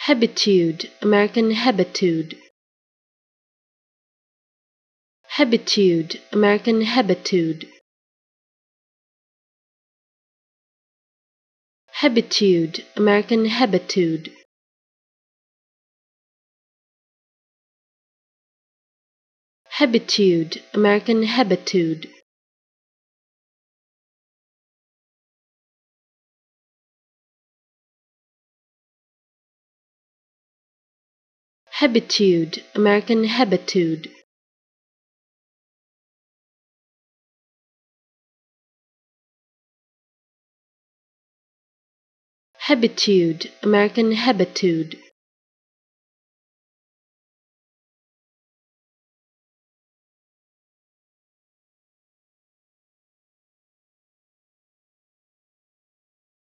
Hebetude, American hebetude. Hebetude, American hebetude. Hebetude, American hebetude. Hebetude, American hebetude. Hebetude, American hebetude. Hebetude, American hebetude.